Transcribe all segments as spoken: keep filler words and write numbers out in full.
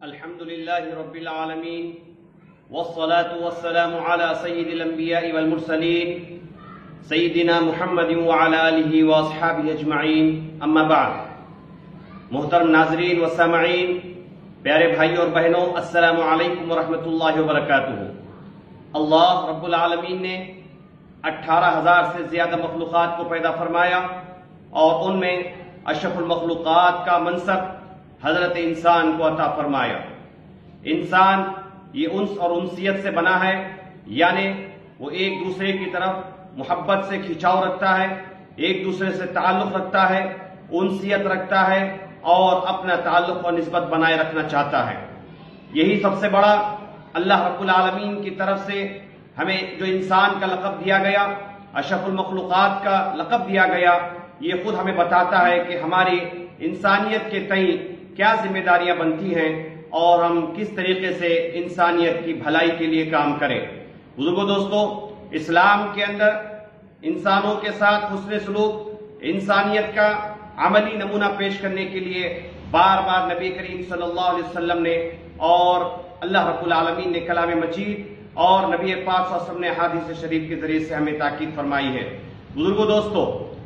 الحمد لله رب العالمين والصلاة والسلام على سيد الأنبياء والمرسلين سيدنا محمد وعلى آله وأصحابه أجمعين اما بعد. محترم ناظرین و سامعین، پیارے بھائیوں اور بہنوں، السلام علیکم ورحمۃ اللہ وبرکاتہ. اللہ رب العالمین نے اٹھارہ ہزار سے زیادہ مخلوقات کو پیدا فرمایا اور ان میں اشرف المخلوقات کا منصب حضرت انسان کو عطا فرمایا. انسان یہ انس اور انسیت سے بنا ہے، یعنی وہ ایک دوسرے کی طرف محبت سے کھنچاؤ رکھتا ہے، ایک دوسرے سے تعلق رکھتا ہے، انسیت رکھتا ہے اور اپنا تعلق اور نسبت بنائے رکھنا چاہتا ہے. یہی سب سے بڑا اللہ رب العالمین کی طرف سے ہمیں جو انسان کا لقب دیا گیا، اشرف المخلوقات کا لقب دیا گیا، یہ خود ہمیں بتاتا ہے کہ ہماری انسانیت کے تئیں کیا ذمہ داریاں بنتی ہیں اور ہم کس طریقے سے انسانیت کی بھلائی کے لیے کام کریں. بزرگوں دوستو، اسلام کے اندر انسانوں کے ساتھ حسن سلوک، انسانیت کا عملی نمونہ پیش کرنے کے لیے بار بار نبی کریم صلی اللہ علیہ وسلم نے اور اللہ رب العالمین نے کلام مجید اور نبی پاک صلی اللہ علیہ وسلم نے احادیث شریف کے ذریعے سے ہمیں تاکید فرمائی ہے. بزرگوں دوستو،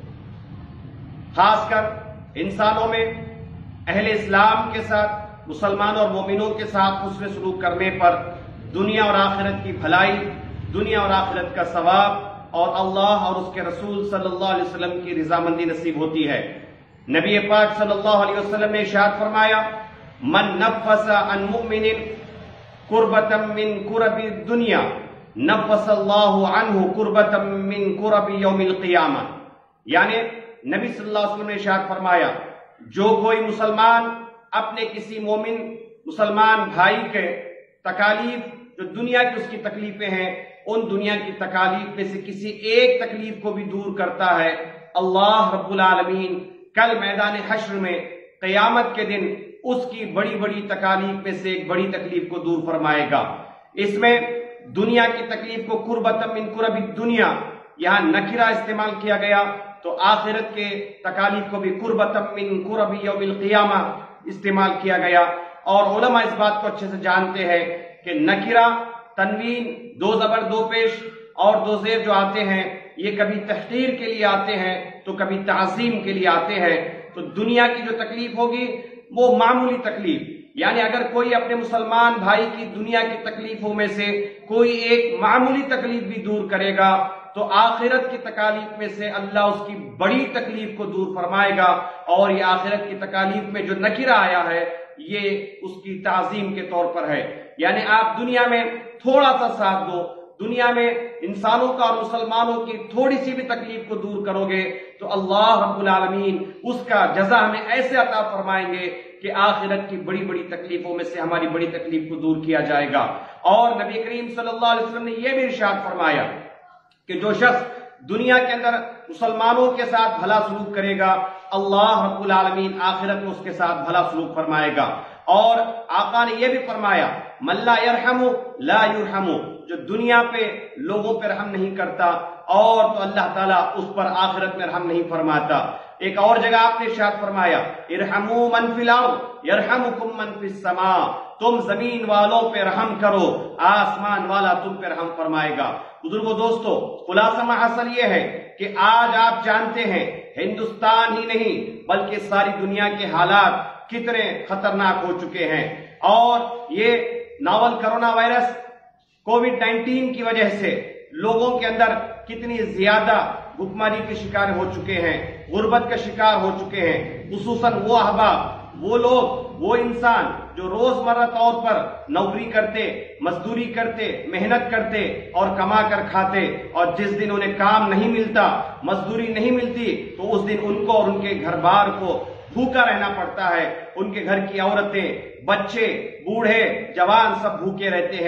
خاص کر انسانوں میں اہل اسلام کے ساتھ، مسلمانوں اور مومنوں کے ساتھ حسن سلوک کرنے پر دنیا اور آخرت کی بھلائی، دنیا اور آخرت کا ثواب اور اللہ اور اس کے رسول صلی اللہ علیہ وسلم کی رضامندی نصیب ہوتی ہے. نبی پاک صلی اللہ علیہ وسلم نے ارشاد فرمایا، من نفس عن مؤمن کربۃ من کرب الدنیا نفس اللہ عنہ کربۃ من کرب یوم القیامہ. یعنی نبی صلی اللہ علیہ وسلم نے ارشاد فرمایا، جو کوئی مسلمان اپنے کسی مومن مسلمان بھائی کے تکالیف، جو دنیا کی اس کی تکلیفیں ہیں، ان دنیا کی تکالیف میں سے کسی ایک تکلیف کو بھی دور کرتا ہے، اللہ رب العالمین کل میدان حشر میں قیامت کے دن اس کی بڑی بڑی تکالیف میں سے ایک بڑی تکلیف کو دور فرمائے گا. اس میں دنیا کی تکلیف کو قربۃ من قرب الدنیا یہاں نکرہ استعمال کیا گیا، تو آخرت کے تکالیف کو بھی قربۃ من قرب یوم القیامہ استعمال کیا گیا. اور علماء اس بات کو اچھے سے جانتے ہیں کہ نکرہ، تنوین، دو زبر دو پیش اور دو زیر جو آتے ہیں، یہ کبھی تحقیر کے لیے آتے ہیں تو کبھی تعظیم کے لیے آتے ہیں. تو دنیا کی جو تکلیف ہوگی وہ معمولی تکلیف، یعنی اگر کوئی اپنے مسلمان بھائی کی دنیا کی تکلیفوں میں سے کوئی ایک معمولی تکلیف بھی دور کرے گا تو آخرت کی تکالیف میں سے اللہ اس کی بڑی تکلیف کو دور فرمائے گا. اور یہ آخرت کی تکالیف میں جو نکرہ آیا ہے یہ اس کی تعظیم کے طور پر ہے. یعنی آپ دنیا میں تھوڑا سا ساتھ دو، دنیا میں انسانوں کا اور مسلمانوں کی تھوڑی سی بھی تکلیف کو دور کرو گے تو اللہ رب العالمین اس کا جزا ہمیں ایسے عطا فرمائیں گے کہ آخرت کی بڑی بڑی تکلیفوں میں سے ہماری بڑی تکلیف کو دور کیا جائے گا. اور نبی کریم صلی اللہ علیہ وسلم نے یہ بھی ارشاد فرمایا کہ جو شخص دنیا کے اندر مسلمانوں کے ساتھ بھلا سلوک کرے گا، اللہ رب العالمین آخرت میں اس کے ساتھ بھلا سلوک فرمائے گا. اور آقا نے یہ بھی فرمایا، من لا یرحم لا یرحم، جو دنیا پہ لوگوں پہ رحم نہیں کرتا اور تو اللہ تعالیٰ اس پر آخرت میں رحم نہیں فرماتا. ایک اور جگہ آپ نے ارشاد فرمایا، ارحموا من فی الارض یرحمکم من فی السماء، تم زمین والوں پہ رحم کرو، آسمان والا تم پہ رحم فرمائے گا. بزرگوں دوستو، خلاصہ محاصل یہ ہے کہ آج آپ جانتے ہیں ہندوستان ہی نہیں بلکہ ساری دنیا کے حالات کتنے خطرناک ہو چکے ہیں. اور یہ novel corona virus Covid nineteen کی وجہ سے لوگوں کے اندر کتنی زیادہ بھوکماری کے شکار ہو چکے ہیں، غربت کا شکار ہو چکے ہیں. خصوصاً وہ احباب، وہ لوگ، وہ انسان جو روزمرہ طور پر نوکری کرتے، مزدوری کرتے، محنت کرتے اور کما کر کھاتے، اور جس دن انہیں کام نہیں ملتا، مزدوری نہیں ملتی، تو اس دن ان کو اور ان کے گھر بار کو بھوکا رہنا پڑتا ہے. ان کے گھر کی عورتیں، بچے، بوڑھے، جوان سب بھوکے رہتے ہیں.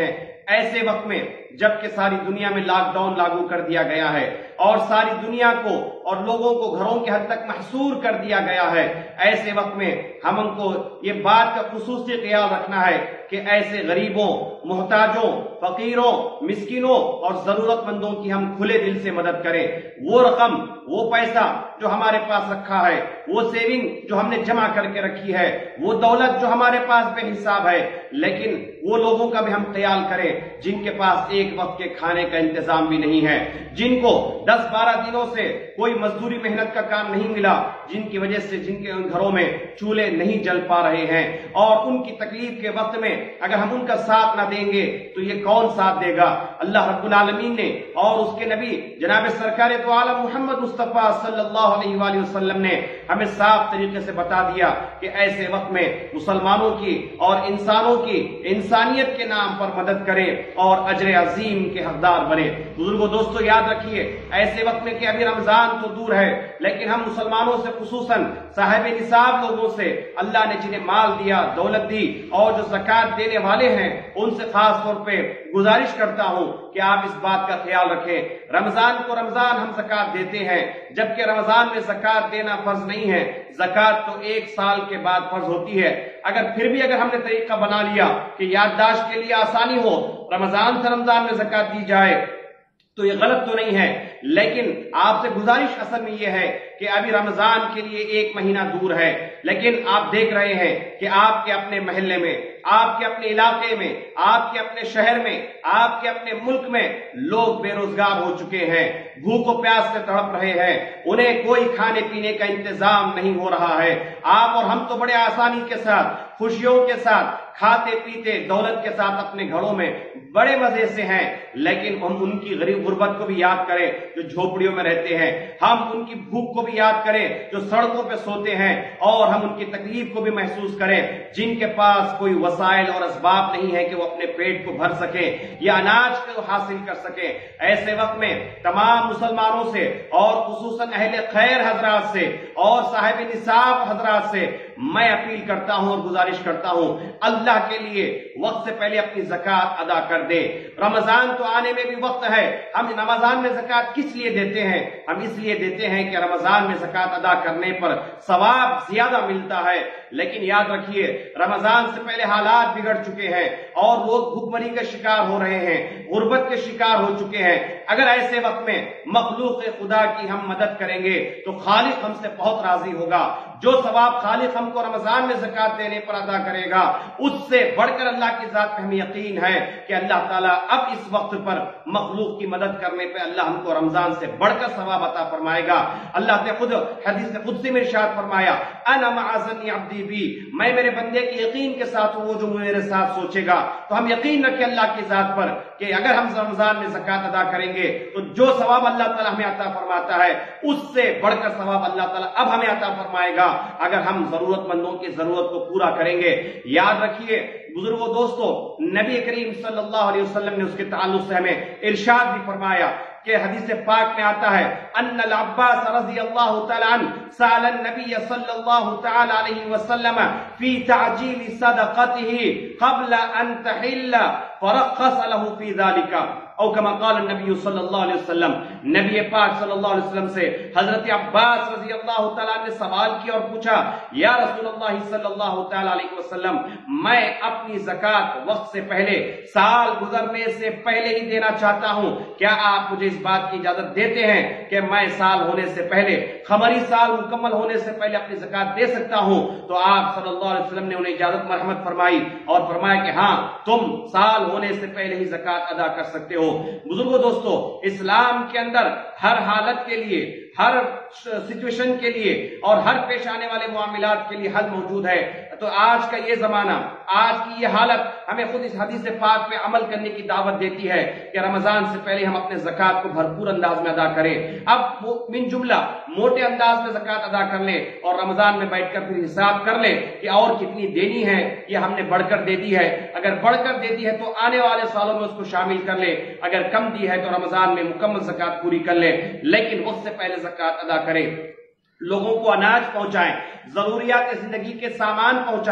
ایسے وقت میں جبکہ ساری دنیا میں لاک ڈاؤن لاگو کر دیا گیا ہے اور ساری دنیا کو اور لوگوں کو گھروں کے حد تک محصور کر دیا گیا ہے، ایسے وقت میں ہم ان کو یہ بات کا خصوصی خیال رکھنا ہے کہ ایسے غریبوں، محتاجوں، فقیروں، مسکینوں اور ضرورت مندوں کی ہم کھلے دل سے مدد کریں۔ وہ رقم، وہ پیسہ جو ہمارے پاس رکھا ہے، وہ سیونگ جو ہم نے جمع کر کے رکھی ہے، وہ دولت جو ہمارے پاس بے حساب ہے، لیکن وہ لوگوں کا بھی ہم خیال کریں جن کے پاس ایک وقت کے کھانے کا انتظام بھی نہیں ہے، جن کو دس بارہ دنوں سے کوئی مزدوری محنت کا کام نہیں ملا، جن کی وجہ سے جن کے گھروں میں چولہے نہیں جل پا رہے ہیں، اور ان کی تکلیف کے وقت میں اگر ہم ان کا ساتھ نہ دیں گے تو یہ کون ساتھ دے گا؟ اللہ رب العالمین نے اور اس کے نبی جناب سرکار دو عالم محمد مصطفیٰ صلی اللہ علیہ وآلہ وسلم نے ہمیں صاف طریقے سے بتا دیا کہ ایسے وقت میں مسلمانوں کی اور انسانوں کی انسانیت کے نام پر مدد کریں اور اجر عظیم کے حقدار بنے۔ بزرگوں دوستو یاد رکھیے، ایسے وقت میں کہ ابھی رمضان تو دور ہے، لیکن ہم مسلمانوں سے خصوصاً صاحب نصاب لوگوں سے، اللہ نے جنہیں مال دیا، دولت دی اور جو زکوٰۃ دینے والے ہیں، ان سے خاص طور پہ گزارش کرتا ہوں کہ آپ اس بات کا خیال رکھیں۔ رمضان کو رمضان ہم زکوٰۃ دیتے ہیں، جبکہ رمضان میں زکوٰۃ دینا فرض نہیں ہے، زکوٰۃ تو ایک سال کے بعد فرض ہوتی ہے۔ اگر پھر بھی اگر ہم نے طریقہ بنا لیا کہ یادداشت کے لیے آسانی ہو، رمضان سے رمضان میں زکوٰۃ دی جائے، تو یہ غلط تو نہیں ہے، لیکن آپ سے گزارش اصل میں یہ ہے کہ ابھی رمضان کے لیے ایک مہینہ دور ہے، لیکن آپ دیکھ رہے ہیں کہ آپ کے اپنے محلے میں، آپ کے اپنے علاقے میں، آپ کے اپنے شہر میں، آپ کے اپنے ملک میں لوگ بے روزگار ہو چکے ہیں، بھوک و پیاس سے تڑپ رہے ہیں، انہیں کوئی کھانے پینے کا انتظام نہیں ہو رہا ہے۔ آپ اور ہم تو بڑے آسانی کے ساتھ، خوشیوں کے ساتھ، کھاتے پیتے دولت کے ساتھ اپنے گھروں میں بڑے مزے سے ہیں، لیکن ہم ان کی غریب غربت کو بھی یاد کریں جو جھوپڑیوں میں رہتے ہیں، ہم ان کی بھوک کو بھی یاد کریں جو سڑکوں پہ سوتے ہیں، اور ہم ان کی تکلیف کو بھی محسوس کریں جن کے پاس کوئی وسائل اور اسباب نہیں ہے کہ وہ اپنے پیٹ کو بھر سکیں یا اناج کو حاصل کر سکیں۔ ایسے وقت میں تمام مسلمانوں سے اور خصوصاً اہل خیر حضرات سے اور صاحب نصاب حضرات سے میں اپیل کرتا ہوں اور گزارش کرتا ہوں، اللہ کے لیے وقت سے پہلے اپنی زکوٰۃ ادا کر دیں۔ رمضان تو آنے میں بھی وقت ہے، ہم رمضان میں زکوٰۃ کس لیے دیتے ہیں؟ ہم اس لیے دیتے ہیں کہ رمضان میں زکوٰۃ ادا کرنے پر ثواب زیادہ ملتا ہے، لیکن یاد رکھیے رمضان سے پہلے حالات بگڑ چکے ہیں اور لوگ بھوک مری کا شکار ہو رہے ہیں، غربت کے شکار ہو چکے ہیں۔ اگر ایسے وقت میں مخلوق خدا کی ہم مدد کریں گے تو خالق ہم سے بہت راضی ہوگا۔ جو ثواب خالق ہم کو رمضان میں زکوٰۃ دینے پر ادا کرے گا، اس سے بڑھ کر اللہ کی ذات پہ ہمیں یقین ہے کہ اللہ تعالیٰ اب اس وقت پر مخلوق کی مدد کرنے پہ اللہ ہم کو رمضان سے بڑھ کر ثواب عطا فرمائے گا۔ اللہ نے خود حدیث قدسی میں ارشاد فرمایا، انا مع ظن عبدی بی، میں میرے بندے کے یقین کے ساتھ ہوں، وہ جو میرے ساتھ سوچے گا۔ تو ہم یقین رکھیں اللہ کی ذات پر کہ اگر ہم رمضان میں زکوٰۃ ادا کریں گے تو جو ثواب اللہ تعالیٰ ہمیں عطا فرماتا ہے اس سے بڑھ کر ثواب اللہ تعالیٰ اب ہمیں عطا فرمائے گا اگر ہم ضرورت مندوں کی ضرورت کو پورا کریں گے۔ یاد رکھیے بزرگوں دوستو، نبی کریم صلی اللہ علیہ وسلم نے اس کے تعلق سے ہمیں ارشاد بھی فرمایا کہ حدیث پاک میں آتا ہے، ان العباس رضی اللہ تعالی عنہ سأل النبی صلی اللہ تعالی علیہ وسلم فی تعجیل صدقته قبل ان تحل فرخص له فی ذلك، او کما قال النبی صلی اللہ علیہ وسلم۔ نبی پاک صلی اللہ علیہ وسلم سے حضرت عباس رضی اللہ تعالیٰ نے سوال کیا اور پوچھا، یا رسول اللہ صلی اللہ تعالیٰ علیہ وسلم، میں اپنی زکوٰۃ وقت سے پہلے، سال گزرنے سے پہلے ہی دینا چاہتا ہوں، کیا آپ مجھے اس بات کی اجازت دیتے ہیں کہ میں سال ہونے سے پہلے، قمری سال مکمل ہونے سے پہلے اپنی زکوٰۃ دے سکتا ہوں؟ تو آپ صلی اللہ علیہ وسلم نے انہیں اجازت مرحمت فرمائی اور فرمایا کہ ہاں، تم سال ہونے سے پہلے ہی زکوٰۃ ادا کر سکتے ہو۔ بزرگوں دوستو، اسلام کے اندر ہر حالت کے لیے، ہر سچویشن کے لیے اور ہر پیش آنے والے معاملات کے لیے حل موجود ہے۔ تو آج کا یہ زمانہ، آج کی یہ حالت ہمیں خود اس حدیث پاک پہ عمل کرنے کی دعوت دیتی ہے کہ رمضان سے پہلے ہم اپنے زکوٰۃ کو بھرپور انداز میں ادا کریں۔ اب من جملہ موٹے انداز میں زکوٰۃ ادا کر لیں اور رمضان میں بیٹھ کر پھر حساب کر لیں کہ اور کتنی دینی ہے، یہ ہم نے بڑھ کر دے دی ہے۔ اگر بڑھ کر دے دی ہے تو آنے والے سالوں میں اس کو شامل کر لیں، اگر کم دی ہے تو رمضان میں مکمل زکوٰۃ پوری کر لیں، لیکن وقت سے پہلے زکوٰۃ ادا کریں۔ لوگوں کو اناج پہنچائیں، ضروریات زندگی کے سامان پہنچائیں،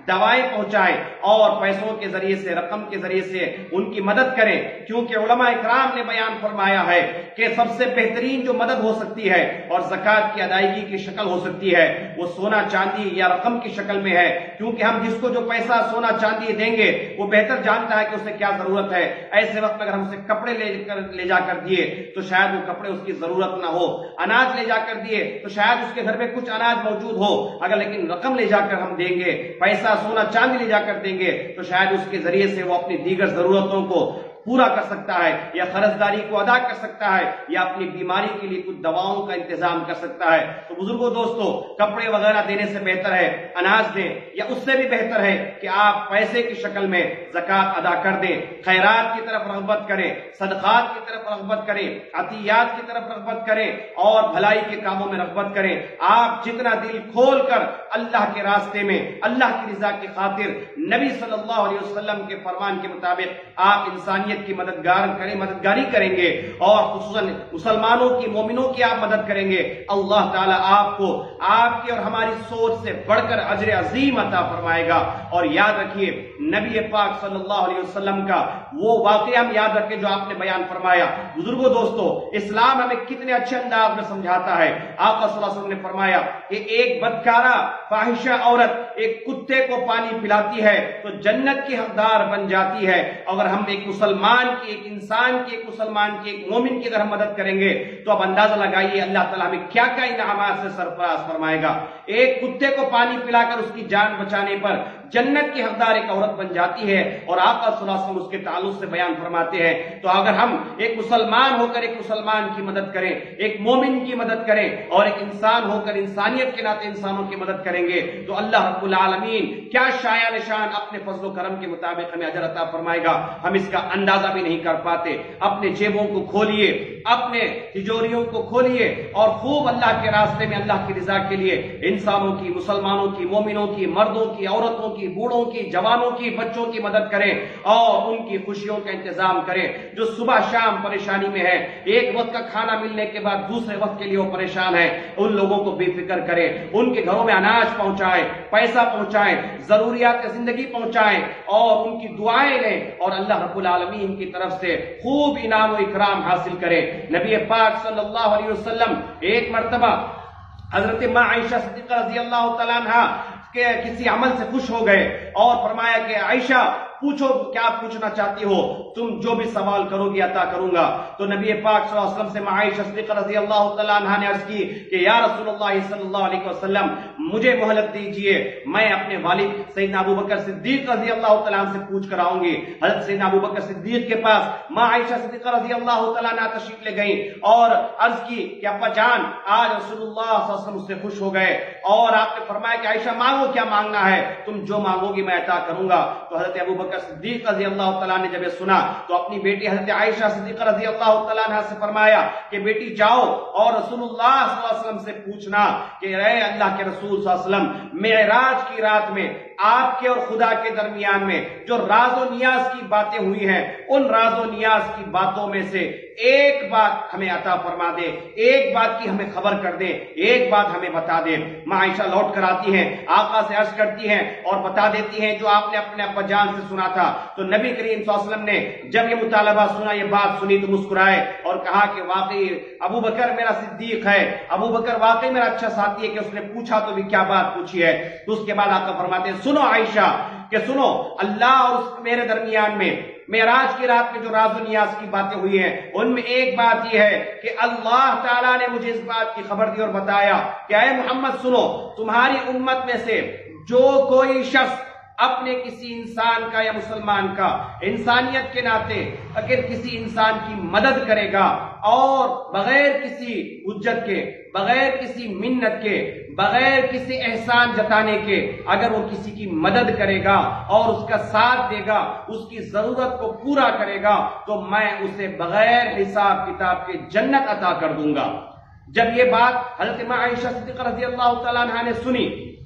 دوائیں پہنچائیں اور پیسوں کے ذریعے سے، رقم کے ذریعے سے ان کی مدد کریں، کیونکہ علماء اکرام نے بیان فرمایا ہے کہ سب سے بہترین جو مدد ہو سکتی ہے اور زکوٰۃ کی ادائیگی کی شکل ہو سکتی ہے وہ سونا چاندی یا رقم کی شکل میں ہے، کیونکہ ہم جس کو جو پیسہ سونا چاندی دیں گے وہ بہتر جانتا ہے کہ اسے کیا ضرورت ہے۔ ایسے وقت میں اگر ہم اسے کپڑے لے کر لے جا کر دیے تو شاید وہ کپڑے اس کی ضرورت نہ ہو، اناج لے جا کر دیے تو شاید اس کے گھر میں کچھ اناج موجود ہو، اگر لیکن رقم لے جا کر ہم دیں گے، پیسہ سونا چاندی لے جا کر دیں گے تو شاید اس کے ذریعے سے وہ اپنی دیگر ضرورتوں کو پورا کر سکتا ہے یا قرض داری کو ادا کر سکتا ہے یا اپنی بیماری کے لیے کچھ دواؤں کا انتظام کر سکتا ہے۔ تو بزرگوں دوستو، کپڑے وغیرہ دینے سے بہتر ہے اناج دیں، یا اس سے بھی بہتر ہے کہ آپ پیسے کی شکل میں زکوٰۃ ادا کر دیں، خیرات کی طرف رغبت کریں، صدقات کی طرف رغبت کریں، عطیات کی طرف رغبت کریں اور بھلائی کے کاموں میں رغبت کریں۔ آپ جتنا دل کھول کر اللہ کے راستے میں، اللہ کی رضا کی خاطر، نبی صلی اللہ علیہ وسلم کے فرمان کے مطابق آپ انسانیت کی مددگار کریں مددگاری کریں گے اور خصوصاً مسلمانوں کی، مومنوں کی آپ مدد کریں گے، اللہ تعالیٰ آپ کو آپ کی اور ہماری سوچ سے بڑھ کر اجر عظیم عطا فرمائے گا۔ اور یاد رکھیے نبی پاک صلی اللہ علیہ وسلم کا وہ واقعہ ہم یاد رکھیں جو آپ نے بیان فرمایا۔ بزرگوں دوستو، اسلام ہمیں کتنے اچھے انداز میں سمجھاتا ہے۔ آقا صلی اللہ علیہ وسلم نے فرمایا کہ ایک بدکارہ فاحشہ عورت ایک کتے کو پانی پلاتی ہے تو جنت کی حقدار بن جاتی ہے۔ اگر ہم ایک مسلمان کی، ایک انسان کی، ایک مسلمان کی، ایک مومن کی اگر ہم مدد کریں گے تو اب اندازہ لگائیے اللہ تعالیٰ ہمیں کیا کیا انعامات سے سرفراز فرمائے گا۔ ایک کتے کو پانی پلا کر اس کی جان بچانے پر جنت کی حقدار ایک عورت بن جاتی ہے، اور آقا صلی اللہ علیہ وسلم اس کے تعلق سے بیان فرماتے ہیں۔ تو اگر ہم ایک مسلمان ہو کر ایک مسلمان کی مدد کریں، ایک مومن کی مدد کریں اور ایک انسان ہو کر انسانیت کے ناطے انسانوں کی مدد کریں گے تو اللہ رب العالمین کیا شایع نشان اپنے فضل و کرم کے مطابق ہمیں اجر عطا فرمائے گا، ہم اس کا اندازہ بھی نہیں کر پاتے۔ اپنے جیبوں کو کھولیے، اپنے تجوریوں کو کھولیے اور خوب اللہ کے راستے میں، اللہ کی رضا کے لیے انسانوں کی، مسلمانوں کی، مومنوں کی، مردوں کی، عورتوں کی، بوڑھوں کی، جوانوں کی، بچوں کی مدد کریں اور ان کی خوشیوں کا انتظام کریں۔ جو صبح شام پریشانی میں ہے، ایک وقت کا کھانا ملنے کے بعد دوسرے وقت کے لیے وہ پریشان ہے، ان لوگوں کو بے فکر کریں، ان کے گھروں میں اناج پہنچائیں، پیسہ پہنچائیں، ضروریات زندگی پہنچائیں اور ان کی دعائیں لیں اور اللہ رب العالمین کی طرف سے خوب انعام و اکرام حاصل کریں۔ نبی پاک صلی اللہ علیہ وسلم ایک مرتبہ حضرت ماں عائشہ صدیقہ رضی اللہ تعالیٰ عنہ کے کسی عمل سے خوش ہو گئے اور فرمایا کہ عائشہ پوچھو کیا پوچھنا چاہتی ہو، تم جو بھی سوال کرو گی عطا کروں گا۔ تو نبی پاک صلی اللہ علیہ وسلم سے عائشہ صدیقہ رضی اللہ تعالیٰ عنہ نے عرض کی کہ یا رسول اللہ صلی اللہ علیہ وسلم مجھے مہلت دیجئے، میں اپنے والد سیدنا ابو بکر صدیق رضی اللہ تعالیٰ عنہ سے پوچھ کر آؤں گی۔ حضرت سیدنا ابو بکر صدیق کے پاس ماں عائشہ صدیقہ رضی اللہ تعالیٰ عنہ تشریف لے گئیں اور عرض کی کہ ابا جان آج رسول اللہ صلی اللہ علیہ وسلم اس سے خوش ہو گئے اور آپ نے فرمایا کہ عائشہ مانگو، کیا مانگنا ہے، تم جو مانگو گی میں عطا کروں گا۔ تو حضرت ابو بکر صدیق رضی اللہ تعالیٰ نے جب یہ سنا تو اپنی بیٹی حضرت عائشہ صدیقہ رضی اللہ تعالیٰ عنہ سے فرمایا کہ بیٹی جاؤ اور رسول اللہ صلی اللہ علیہ وسلم سے پوچھنا کہ اے اللہ کے رسول صلی اللہ علیہ وسلم، معراج کی رات میں آپ کے اور خدا کے درمیان میں جو راز و نیاز کی باتیں ہوئی ہیں، ان راز و نیاز کی باتوں میں سے ایک بات ہمیں عطا فرما دے، ایک بات کی ہمیں خبر کر دے، ایک بات ہمیں بتا دے۔ ماں عائشہ لوٹ کر آتی ہیں، آقا سے عرض کرتی ہیں اور بتا دیتی ہیں جو آپ نے اپنے ابا جان سے سنا تھا۔ تو نبی کریم صلی اللہ علیہ وسلم نے جب یہ مطالبہ سنا، یہ بات سنی تو مسکرائے اور کہا کہ واقعی ابو بکر میرا صدیق ہے، ابو بکر واقعی میرا اچھا ساتھی ہے کہ اس نے پوچھا تو بھی کیا بات پوچھی ہے۔ تو اس کے بعد آقا فرماتے ہیں سنو عائشہ کہ سنو، اللہ اور اس میرے درمیان میں معراج کی رات میں جو راز و نیاز کی باتیں ہوئی ہیں ان میں ایک بات یہ ہے کہ اللہ تعالیٰ نے مجھے اس بات کی خبر دی اور بتایا کہ اے محمد سنو، تمہاری امت میں سے جو کوئی شخص اپنے کسی انسان کا یا مسلمان کا انسانیت کے ناطے اگر کسی انسان کی مدد کرے گا اور بغیر کسی حجت کے، بغیر کسی منت کے، بغیر کسی احسان جتانے کے اگر وہ کسی کی مدد کرے گا اور اس کا ساتھ دے گا، اس کی ضرورت کو پورا کرے گا تو میں اسے بغیر حساب کتاب کے جنت عطا کر دوں گا۔ جب یہ بات حضرت ماں عائشہ صدیقہ رضی اللہ تعالیٰ عنہ نے سنی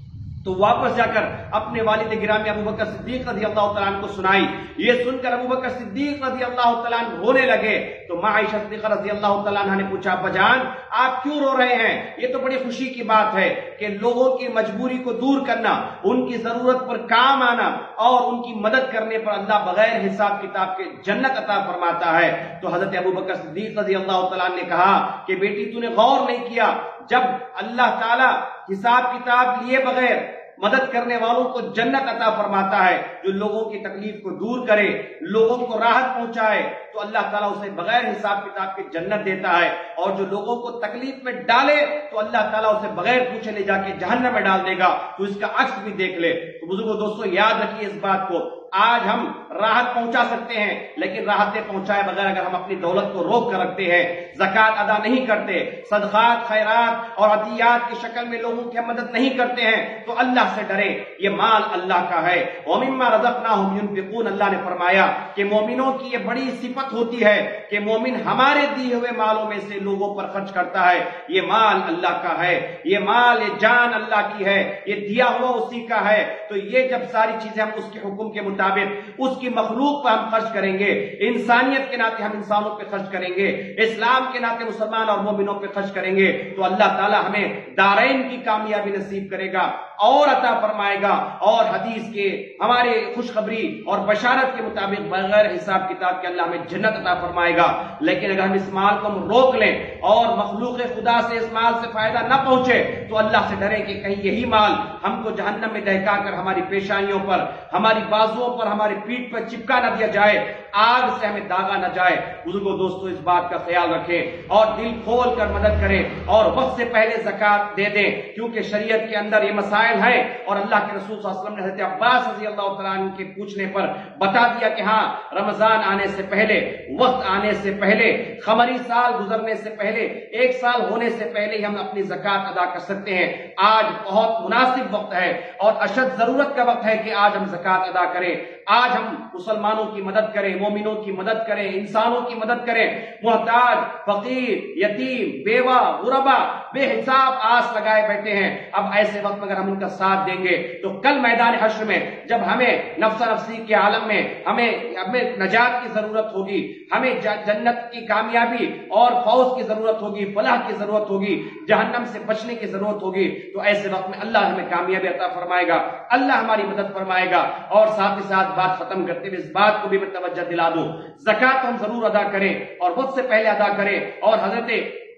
تو واپس جا کر اپنے والد گرامی ابو بکر صدیق رضی اللہ تعالیٰ عنہ کو سنائی. یہ سن کر ابو بکر صدیق رضی اللہ تعالیٰ عنہ رونے لگے. تو ماں عائشہ صدیقہ رضی اللہ تعالیٰ عنہ نے پوچھا ابا جان آپ کیوں رو رہے ہیں؟ یہ تو بڑی خوشی کی بات ہے کہ لوگوں کی مجبوری کو دور کرنا، ان کی ضرورت پر کام آنا اور ان کی مدد کرنے پر اللہ بغیر حساب کتاب کے جنت عطا فرماتا ہے. تو حضرت ابو بکر صدیق رضی اللہ تعالیٰ عنہ نے کہا کہ بیٹی تو نے غور نہیں کیا، جب اللہ تعالیٰ حساب کتاب لیے بغیر مدد کرنے والوں کو جنت عطا فرماتا ہے، جو لوگوں کی تکلیف کو دور کرے، لوگوں کو راحت پہنچائے، تو اللہ تعالیٰ اسے بغیر حساب کتاب کے جنت دیتا ہے. اور جو لوگوں کو تکلیف میں ڈالے تو اللہ تعالیٰ اسے بغیر پوچھے لے جا کے جہنم میں ڈال دے گا. تو اس کا عکس بھی دیکھ لے. تو بزرگوں دوستو یاد رکھیے اس بات کو، آج ہم راحت پہنچا سکتے ہیں لیکن راحتیں پہنچائے بغیر اگر ہم اپنی دولت کو روک کر رکھتے ہیں، زکوٰۃ ادا نہیں کرتے، صدقات خیرات اور عطیات کی شکل میں لوگوں کی مدد نہیں کرتے ہیں، تو اللہ سے ڈریں، یہ مال اللہ کا ہے. وَمِمَّا رَزَقْنَاهُمْ يُنْفِقُونَ، اللہ نے فرمایا کہ مومنوں کی یہ بڑی صفت ہوتی ہے کہ مومن ہمارے دیے ہوئے مالوں میں سے لوگوں پر خرچ کرتا ہے. یہ مال اللہ کا ہے، یہ مال یہ جان اللہ کی ہے، یہ دیا ہوا اسی کا ہے. تو یہ جب ساری چیزیں ہم اس کے حکم کے مطابق اس کی مخلوق پر ہم خرچ کریں گے، انسانیت کے ناطے ہم انسانوں پہ خرچ کریں گے، اسلام کے ناطے مسلمان اور مومنوں پہ خرچ کریں گے، تو اللہ تعالی ہمیں دارین کی کامیابی نصیب کرے گا اور عطا فرمائے گا. اور حدیث کے ہمارے خوشخبری اور بشارت کے مطابق بغیر حساب کتاب کے اللہ ہمیں جنت عطا فرمائے گا. لیکن اگر ہم اس مال کو ہم روک لیں اور مخلوق خدا سے اس مال سے فائدہ نہ پہنچے تو اللہ سے ڈریں کہ کہیں یہی مال ہم کو جہنم میں دہکا کر ہماری پیشانیوں پر، ہماری بازوؤں پر، ہماری پیٹھ پر چپکا نہ دیا جائے، آگ سے ہمیں داغا نہ جائے. بزرگوں دوستو اس بات کا خیال رکھیں اور دل کھول کر مدد کریں اور وقت سے پہلے زکوٰۃ دے دیں، کیونکہ شریعت کے اندر یہ مسائل ہیں. اور اللہ کے رسول صلی اللہ علیہ وسلم نے حضرت عباس رضی اللہ تعالیٰ عنہ کے پوچھنے پر بتا دیا کہ ہاں رمضان آنے سے پہلے، وقت آنے سے پہلے، قمری سال گزرنے سے پہلے، ایک سال ہونے سے پہلے ہی ہم اپنی زکوٰۃ ادا کر سکتے ہیں. آج بہت مناسب وقت ہے اور اشد ضرورت کا وقت ہے کہ آج ہم زکوٰۃ ادا کریں. آج ہم مسلمانوں کی مدد کریں، مومنوں کی مدد کریں، انسانوں کی مدد کریں. محتاج، فقیر، یتیم، بیوہ، غربا بے حساب آس لگائے بیٹھے ہیں. اب ایسے وقت میں اگر ہم ان کا ساتھ دیں گے تو کل میدان حشر میں جب ہمیں نفس نفسی کے عالم میں ہمیں ہمیں نجات کی ضرورت ہوگی، ہمیں جنت کی کامیابی اور فوز کی ضرورت ہوگی، فلاح کی ضرورت ہوگی، جہنم سے بچنے کی ضرورت ہوگی، تو ایسے وقت میں اللہ ہمیں کامیابی عطا فرمائے گا، اللہ ہماری مدد فرمائے گا. اور ساتھ ہی ساتھ بات ختم کرتے ہوئے اس بات کو بھی میں توجہ دلا دوں، زکوٰۃ ہم ضرور ادا کریں اور وقت سے پہلے ادا کریں. اور حضرت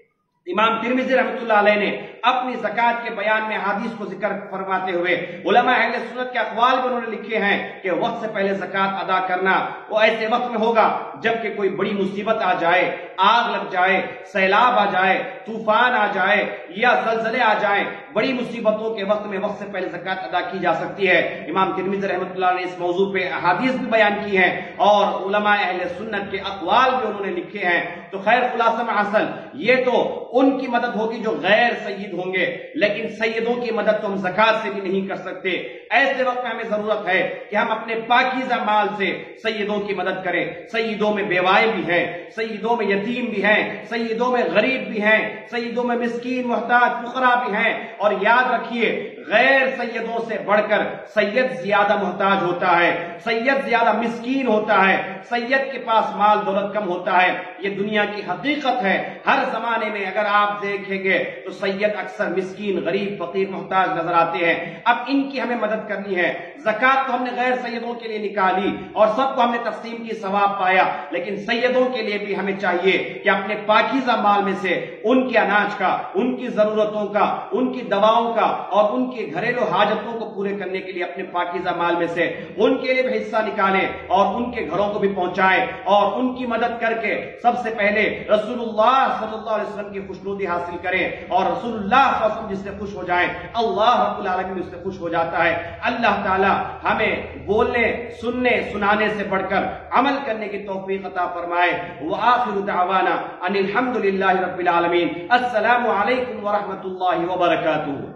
امام ترمذی رحمۃ اللہ علیہ نے اپنی زکوٰۃ کے بیان میں حدیث کو ذکر فرماتے ہوئے علماء اہل سنت کے اقوال بھی انہوں نے لکھے ہیں کہ وقت سے پہلے زکوٰۃ ادا کرنا وہ ایسے وقت میں ہوگا جب کہ کوئی بڑی مصیبت آ جائے، آگ لگ جائے، سیلاب آ جائے، طوفان آ جائے یا زلزلے آ جائیں. بڑی مصیبتوں کے وقت میں وقت سے پہلے زکوٰۃ ادا کی جا سکتی ہے. امام ترمذی رحمۃ اللہ نے اس موضوع پہ احادیث بھی بیان کی ہیں اور علماء اہل سنت کے اقوال بھی انہوں نے لکھے ہیں. تو خیر خلاصہ محصل یہ تو ان کی مدد ہوگی جو غیر سید ہوں گے، لیکن سیدوں کی مدد تو ہم زکوٰۃ سے بھی نہیں کر سکتے. ایسے وقت میں ہمیں ضرورت ہے کہ ہم اپنے پاکیزہ مال سے سیدوں کی مدد کریں. سیدوں میں بیوائیں بھی ہیں، سیدوں میں یتیم بھی ہیں، سیدوں میں غریب بھی ہیں، سیدوں میں مسکین محتاج فقراء بھی ہیں. اور یاد رکھیے غیر سیدوں سے بڑھ کر سید زیادہ محتاج ہوتا ہے، سید زیادہ مسکین ہوتا ہے، سید کے پاس مال دولت کم ہوتا ہے. یہ دنیا کی حقیقت ہے. ہر زمانے میں اگر آپ دیکھیں گے تو سید اکثر مسکین، غریب، فقیر، محتاج نظر آتے ہیں. اب ان کی ہمیں مدد کرنی ہے. زکوٰۃ تو ہم نے غیر سیدوں کے لیے نکالی اور سب کو ہم نے تقسیم کی، ثواب پایا، لیکن سیدوں کے لیے بھی ہمیں چاہیے کہ اپنے پاکیزہ مال میں سے ان کے اناج کا، ان کی ضرورتوں کا، ان کی دواؤں کا اور ان کے گھریلو حاجتوں کو پورے کرنے کے لیے اپنے پاکیزہ مال میں سے ان کے لیے بھی حصہ نکالیں اور ان کے گھروں کو بھی پہنچائیں اور ان کی مدد کر کے سب سے پہلے رسول اللہ صلی اللہ علیہ وسلم کی خوشنودی حاصل کریں. اور رسول اللہ صلی اللہ علیہ وسلم جس سے خوش ہو جائیں اللہ رب العالمین اس سے خوش ہو جاتا ہے. اللہ تعالی ہمیں بولنے، سننے، سنانے سے بڑھ کر عمل کرنے کی توفیق عطا فرمائے. وآخر دعوانا ان الحمد للہ رب العالمین. السلام علیکم ورحمۃ اللہ وبرکاتہ.